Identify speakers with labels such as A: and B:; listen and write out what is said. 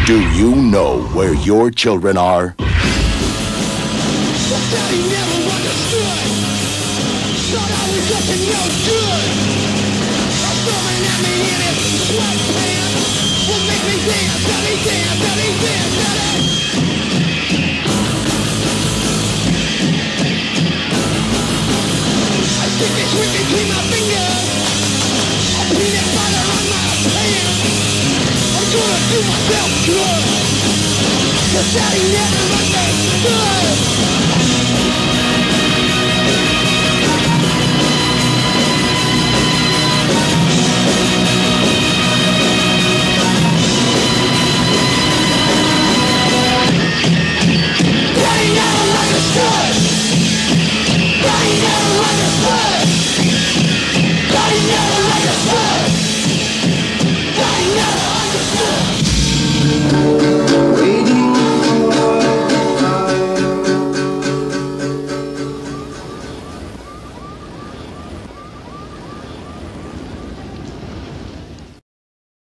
A: Do you know where your children are?
B: Daddy never understood. Thought I was up and no good. Storming at me in his sweatpants. Will make me dance, daddy dance, daddy dance, daddy. I stick this whip between my fingers. A peanut butter on my pants. I'm gonna do myself good. 'Cause daddy never understood.